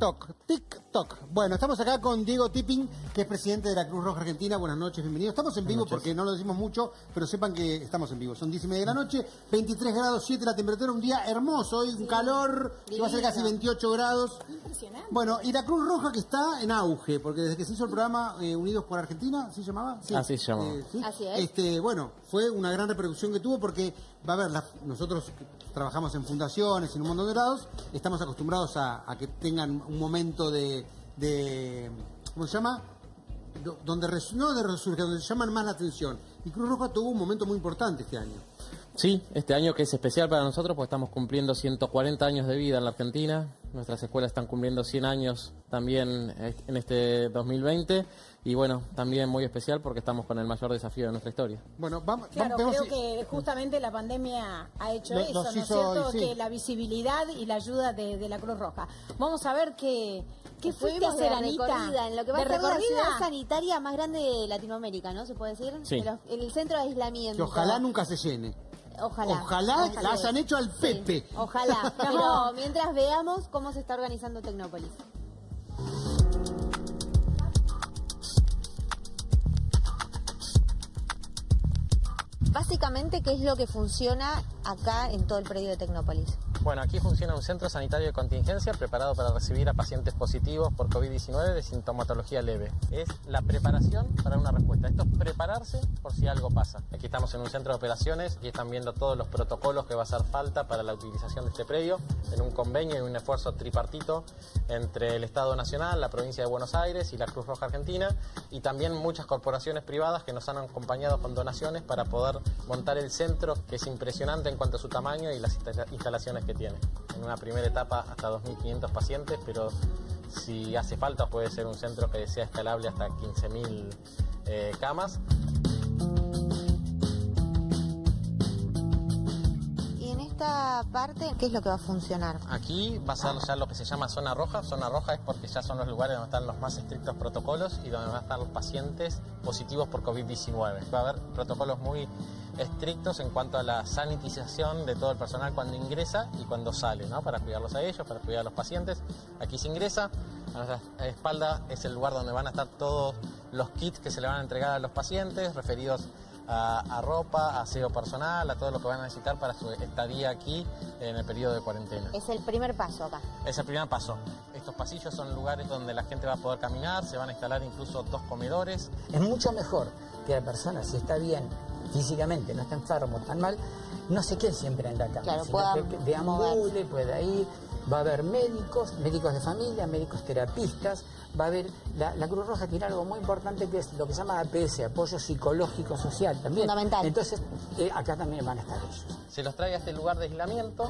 TikTok. Bueno, estamos acá con Diego Tipping, que es presidente de la Cruz Roja Argentina. Buenas noches, bienvenido. Estamos en vivo porque no lo decimos mucho, pero sepan que estamos en vivo. Son 10:30 de la noche, 23 grados 7 la temperatura, un día hermoso. Hoy un calor que va a ser casi 28 grados. Impresionante. Bueno, y la Cruz Roja que está en auge, porque desde que se hizo el programa Unidos por Argentina, ¿sí se llamaba? Sí. Así se llamaba. ¿Sí? Así es. Bueno, fue una gran repercusión que tuvo porque, va a ver, nosotros trabajamos en fundaciones, en un montón de lados, estamos acostumbrados a que tengan un momento de ¿cómo se llama? Donde llaman más la atención. Y Cruz Roja tuvo un momento muy importante este año. Sí, este año que es especial para nosotros, pues estamos cumpliendo 140 años de vida en la Argentina. Nuestras escuelas están cumpliendo 100 años también en este 2020. Y bueno, también muy especial porque estamos con el mayor desafío de nuestra historia. Bueno, Claro, creo que justamente la pandemia ha hecho eso, ¿no es cierto? Sí. Que la visibilidad y la ayuda de la Cruz Roja. Vamos a ver qué fuiste a hacer, Anita. Recorrida, en lo que va a ¿De ser la recorrida? ciudad sanitaria más grande de Latinoamérica, ¿no? ¿Se puede decir? Sí. En el centro de aislamiento. que ojalá nunca se llene. Ojalá la hayan hecho al Pepe. Sí, ojalá. Pero mientras veamos cómo se está organizando Tecnópolis. Básicamente, ¿qué es lo que funciona acá en todo el predio de Tecnópolis? Bueno, aquí funciona un centro sanitario de contingencia preparado para recibir a pacientes positivos por COVID-19 de sintomatología leve. Es la preparación para una respuesta. Esto es prepararse por si algo pasa. Aquí estamos en un centro de operaciones y están viendo todos los protocolos que va a hacer falta para la utilización de este predio en un convenio y un esfuerzo tripartito entre el Estado Nacional, la provincia de Buenos Aires y la Cruz Roja Argentina, y también muchas corporaciones privadas que nos han acompañado con donaciones para poder montar el centro, que es impresionante en cuanto a su tamaño y las instalaciones que tiene. En una primera etapa hasta 2.500 pacientes, pero si hace falta puede ser un centro que sea escalable hasta 15.000 camas. Y en esta parte, ¿qué es lo que va a funcionar? Aquí va a ser ya lo que se llama zona roja. Zona roja es porque ya son los lugares donde están los más estrictos protocolos y donde van a estar los pacientes positivos por COVID-19. Va a haber protocolos muy estrictos en cuanto a la sanitización de todo el personal cuando ingresa y cuando sale, ¿no? Para cuidarlos a ellos, para cuidar a los pacientes. Aquí se ingresa, a nuestra espalda es el lugar donde van a estar todos los kits que se le van a entregar a los pacientes, referidos a ropa, a aseo personal, a todo lo que van a necesitar para su estadía aquí en el periodo de cuarentena. Es el primer paso acá. Es el primer paso. Estos pasillos son lugares donde la gente va a poder caminar, se van a instalar incluso 2 comedores. Es mucho mejor que la persona, si está bien físicamente, no está enfermo, tan mal, no se quede siempre en la cama, Claro, sino que deambule, pueda ir. Va a haber médicos de familia, médicos terapistas, va a haber, la Cruz Roja tiene algo muy importante que es lo que se llama APS, apoyo psicológico social también. Fundamental. Entonces, acá también van a estar ellos. Se los trae a este lugar de aislamiento,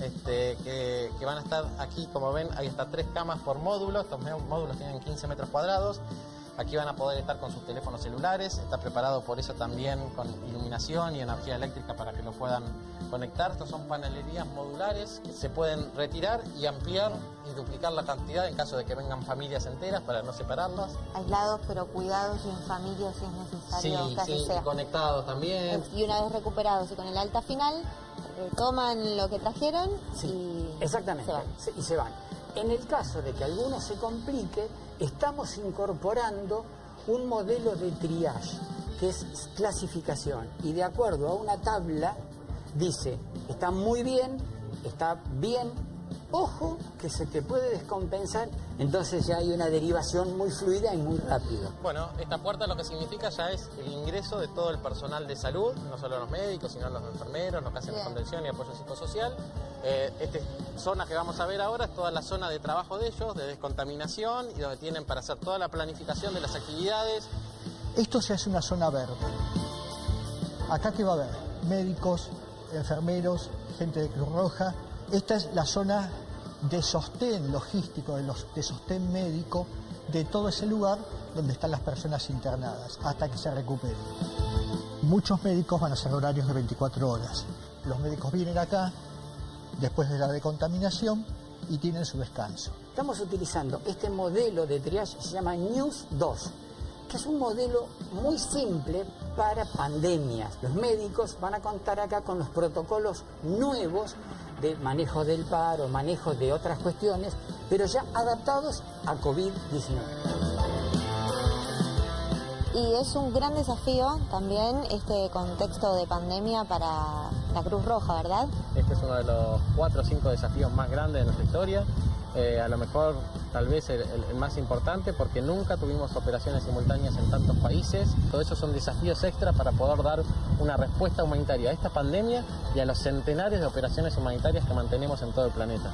que van a estar aquí, como ven, hay hasta 3 camas por módulo. Estos módulos tienen 15 metros cuadrados. Aquí van a poder estar con sus teléfonos celulares, está preparado por eso también con iluminación y energía eléctrica para que lo puedan conectar. Estos son panelerías modulares que se pueden retirar y ampliar y duplicar la cantidad en caso de que vengan familias enteras para no separarlas. Aislados pero cuidados y en familia si es necesario que así sea. Conectados también. Y una vez recuperados y con el alta final, toman lo que trajeron y exactamente, y se van. En el caso de que alguno se complique, estamos incorporando un modelo de triage, que es clasificación, y de acuerdo a una tabla dice, está muy bien, está bien, ojo que se te puede descompensar, entonces ya hay una derivación muy fluida y muy rápido. Bueno, esta puerta lo que significa ya es el ingreso de todo el personal de salud, no solo los médicos, sino los enfermeros, los que hacen contención y apoyo psicosocial. Esta zona que vamos a ver ahora es toda la zona de trabajo de ellos, de descontaminación, y donde tienen para hacer toda la planificación de las actividades. Esto se hace una zona verde. Acá que va a haber médicos, enfermeros, gente de Cruz Roja. Esta es la zona de sostén logístico, de sostén médico de todo ese lugar donde están las personas internadas hasta que se recuperen. Muchos médicos van a hacer horarios de 24 horas. Los médicos vienen acá después de la decontaminación y tienen su descanso. Estamos utilizando este modelo de triage, se llama NEWS 2. Roja es un modelo muy simple para pandemias. Los médicos van a contar acá con los protocolos nuevos de manejo del paro, manejo de otras cuestiones, pero ya adaptados a COVID-19. Y es un gran desafío también este contexto de pandemia para la Cruz Roja, ¿verdad? Este es uno de los 4 o 5 desafíos más grandes de nuestra historia. A lo mejor, tal vez el más importante, porque nunca tuvimos operaciones simultáneas en tantos países. Todo eso son desafíos extra para poder dar una respuesta humanitaria a esta pandemia y a los centenares de operaciones humanitarias que mantenemos en todo el planeta.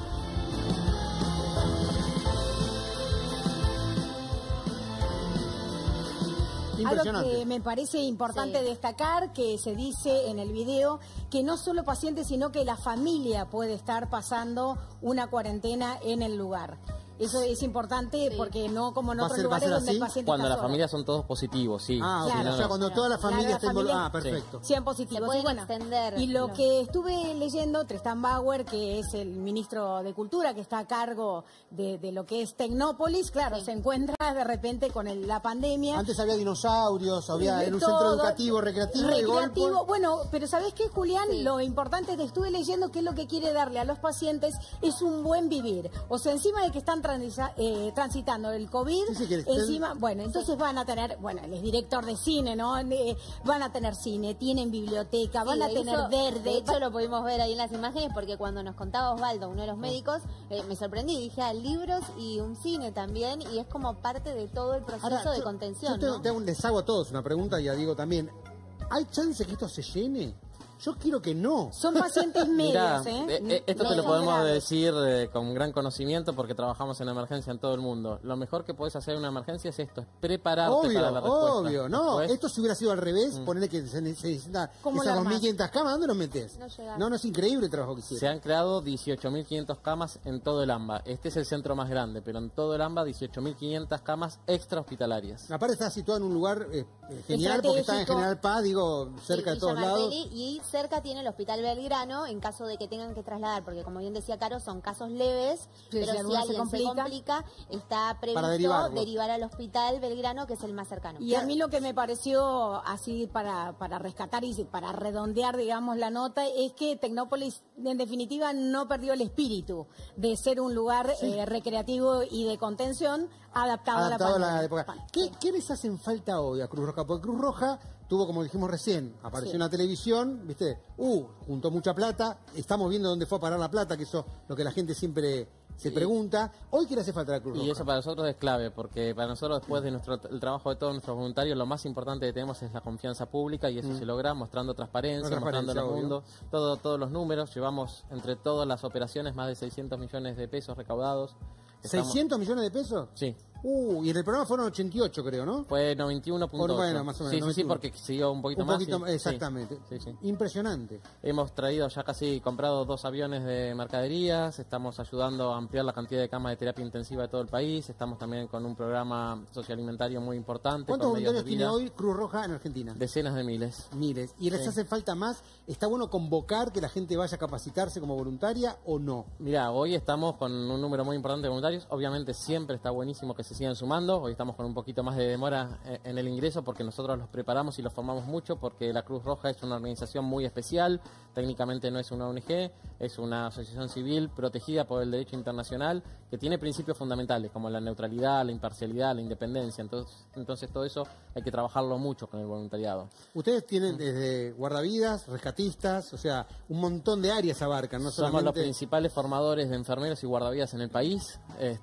Algo que me parece importante destacar, que se dice en el video, que no solo pacientes, sino que la familia puede estar pasando una cuarentena en el lugar. Eso es importante porque no como en otros lugares donde el paciente cuando está las familias son todos positivos, sí. Ah, claro, o sea, cuando toda la familia está involucrada. Ah, perfecto. Sean positivos. Se pueden extender. Y lo que estuve leyendo, Tristan Bauer, que es el ministro de Cultura, que está a cargo de lo que es Tecnópolis, claro, se encuentra de repente con la pandemia. Antes había dinosaurios, había en un centro educativo, recreativo. De golpe. Bueno, pero ¿sabés qué, Julián? Lo importante que estuve leyendo, que es lo que quiere darle a los pacientes, es un buen vivir. O sea, encima de que están transitando el COVID, encima, bueno, entonces van a tener, bueno, él es director de cine, ¿no? Van a tener cine, tienen biblioteca, van a tener verde. De hecho, lo pudimos ver ahí en las imágenes, porque cuando nos contaba Osvaldo, uno de los médicos, me sorprendí, dije, libros y un cine también, y es como parte de todo el proceso de contención, yo les hago a todos una pregunta y a Diego también. ¿Hay chance que esto se llene? Yo quiero que no. Son pacientes medios, Esto te lo podemos decir con gran conocimiento porque trabajamos en emergencia en todo el mundo. Lo mejor que puedes hacer en una emergencia es esto, es prepararte para la respuesta. Obvio, no. Esto si hubiera sido al revés, ponerle que se necesita esas 2.500 camas, ¿dónde los metes? No, es increíble el trabajo que hicieron. Se han creado 18.500 camas en todo el AMBA. Este es el centro más grande, pero en todo el AMBA 18.500 camas extra hospitalarias. Aparte está situado en un lugar genial porque está en General Paz, cerca de todos lados. Y cerca tiene el Hospital Belgrano en caso de que tengan que trasladar, porque como bien decía Caro, son casos leves, pero si alguien se complica, está previsto derivar al Hospital Belgrano, que es el más cercano. Y a mí lo que me pareció así para rescatar y para redondear, digamos, la nota, es que Tecnópolis, en definitiva, no perdió el espíritu de ser un lugar recreativo y de contención adaptado a la época. ¿Qué les hacen falta hoy a Cruz Roja? Porque Cruz Roja tuvo, como dijimos recién, apareció en la televisión, ¿viste? Juntó mucha plata, estamos viendo dónde fue a parar la plata, que eso es lo que la gente siempre se pregunta. Hoy, ¿qué le hace falta a la Cruz Roja? Y eso para nosotros es clave, porque para nosotros, después de el trabajo de todos nuestros voluntarios, lo más importante que tenemos es la confianza pública, y eso se logra mostrando transparencia, mostrando al mundo todos los números. Llevamos entre todas las operaciones más de 600 millones de pesos recaudados. ¿600 millones de pesos? Sí. Y en el programa fueron 88, creo, ¿no? Fue 91.8. Bueno, más o menos. Sí, porque siguió un poquito más. Exactamente. Sí. Impresionante. Hemos traído ya comprado 2 aviones de mercaderías, estamos ayudando a ampliar la cantidad de camas de terapia intensiva de todo el país, estamos también con un programa socioalimentario muy importante. ¿Cuántos voluntarios tiene hoy Cruz Roja en Argentina? Decenas de miles. Miles. ¿Y les hace falta más? ¿Está bueno convocar que la gente vaya a capacitarse como voluntaria o no? Mirá, hoy estamos con un número muy importante de voluntarios. Obviamente siempre está buenísimo que se sigan sumando. Hoy estamos con un poquito más de demora en el ingreso porque nosotros los preparamos y los formamos mucho, porque la Cruz Roja es una organización muy especial. Técnicamente no es una ONG, es una asociación civil protegida por el derecho internacional, que tiene principios fundamentales como la neutralidad, la imparcialidad, la independencia. Entonces todo eso hay que trabajarlo mucho con el voluntariado. Ustedes tienen desde guardavidas, rescatistas, o sea, un montón de áreas abarcan, no solamente... Somos los principales formadores de enfermeros y guardavidas en el país.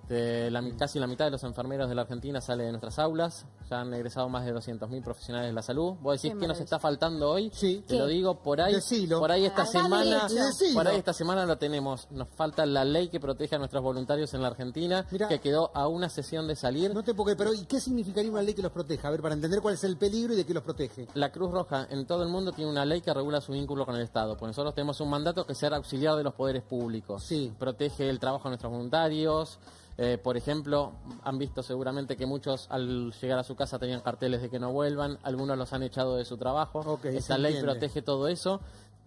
Casi la mitad de los enfermeros de la Argentina sale de nuestras aulas. Ya han egresado más de 200.000 profesionales de la salud. ¿Vos decís qué nos está faltando hoy? Sí. Te lo digo, por ahí esta semana lo tenemos. Nos falta la ley que protege a nuestros voluntarios en la Argentina, que quedó a una sesión de salir. No te puedo, pero ¿y qué significaría una ley que los proteja? A ver, para entender cuál es el peligro y de qué los protege. La Cruz Roja en todo el mundo tiene una ley que regula su vínculo con el Estado. Pues nosotros tenemos un mandato que es ser auxiliar de los poderes públicos. Sí. Protege el trabajo de nuestros voluntarios. Por ejemplo, han visto seguramente que muchos al llegar a su casa tenían carteles de que no vuelvan, algunos los han echado de su trabajo. Esta ley protege todo eso.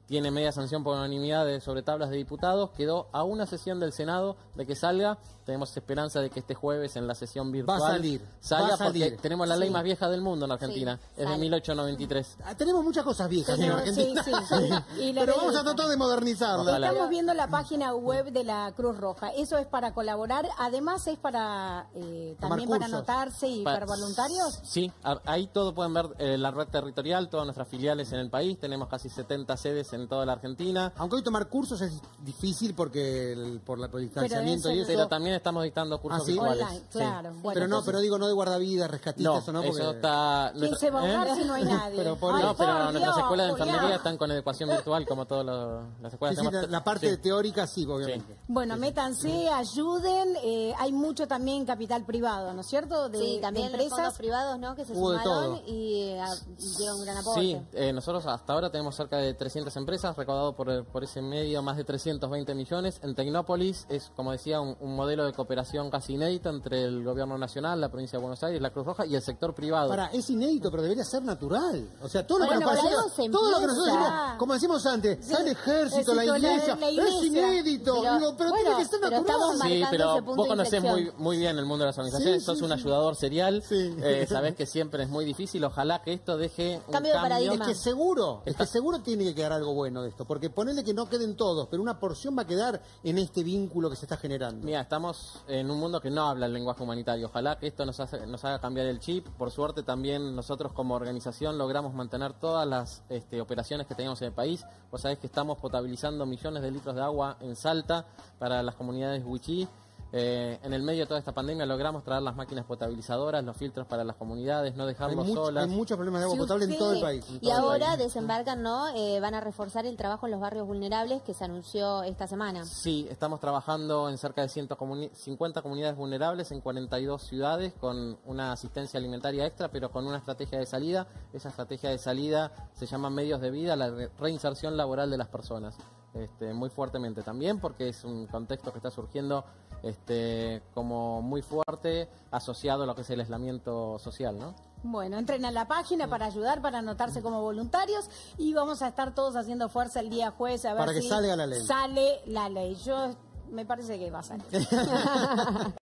tiene media sanción por unanimidad sobre tablas de diputados, quedó a una sesión del Senado de que salga. Tenemos esperanza de que este jueves en la sesión virtual salga, porque tenemos la ley más vieja del mundo en Argentina, es de 1893. Tenemos muchas cosas viejas en Argentina, pero vamos a tratar de modernizarla. Estamos viendo la página web de la Cruz Roja, eso es para colaborar, además es para también para anotarse y para voluntarios. Sí, ahí todo pueden ver la red territorial, todas nuestras filiales en el país, tenemos casi 70 sedes en toda la Argentina. Aunque hoy tomar cursos es difícil porque por el distanciamiento y eso. Pero también estamos dictando cursos virtuales. Online, claro. Sí. Bueno, pero digo, no de guardavidas, rescatistas, no, porque... eso está... ¿Quién se va a ahogar si no hay nadie? pero nuestras escuelas de enfermería están con educación virtual, como todas las escuelas. Sí, la parte teórica sí, obviamente. Bueno, métanse, ayuden. Hay mucho también capital privado, ¿no es cierto? También de empresas fondos privados, ¿no? Que se sumaron y dieron un gran aporte. Sí, nosotros hasta ahora tenemos cerca de 300 empresas, recaudado por ese medio más de 320 millones. En Tecnópolis es, como decía, un modelo de cooperación casi inédito entre el gobierno nacional, la provincia de Buenos Aires, la Cruz Roja y el sector privado. Es inédito, pero debería ser natural. O sea, todo lo que nos pasa, todo lo que nosotros decimos, como decimos antes, está el ejército, la iglesia, es inédito. Pero tiene que ser natural. Sí, pero vos conocés muy bien el mundo de las organizaciones, sos un ayudador serial, sabés que siempre es muy difícil, ojalá que esto deje un cambio. Es que seguro tiene que quedar algo bueno de esto, porque ponerle que no queden todos, pero una porción va a quedar en este vínculo que se está generando. Mira, estamos en un mundo que no habla el lenguaje humanitario, ojalá que esto nos haga cambiar el chip. Por suerte también nosotros como organización logramos mantener todas las operaciones que teníamos en el país. Vos sabés que estamos potabilizando millones de litros de agua en Salta para las comunidades huichí. En el medio de toda esta pandemia logramos traer las máquinas potabilizadoras, los filtros para las comunidades, no dejarlos solas. Hay muchos problemas de agua potable en todo el país. Y ahora desembarcan, ¿no? Van a reforzar el trabajo en los barrios vulnerables que se anunció esta semana. Sí, estamos trabajando en cerca de 150 comunidades vulnerables en 42 ciudades con una asistencia alimentaria extra, pero con una estrategia de salida. Esa estrategia de salida se llama medios de vida, la reinserción laboral de las personas. Muy fuertemente también, porque es un contexto que está surgiendo como muy fuerte, asociado a lo que es el aislamiento social, ¿no? Bueno, entren a la página para ayudar, para anotarse como voluntarios y vamos a estar todos haciendo fuerza el día jueves a ver para que salga la ley. Sale la ley. Me parece que va a salir.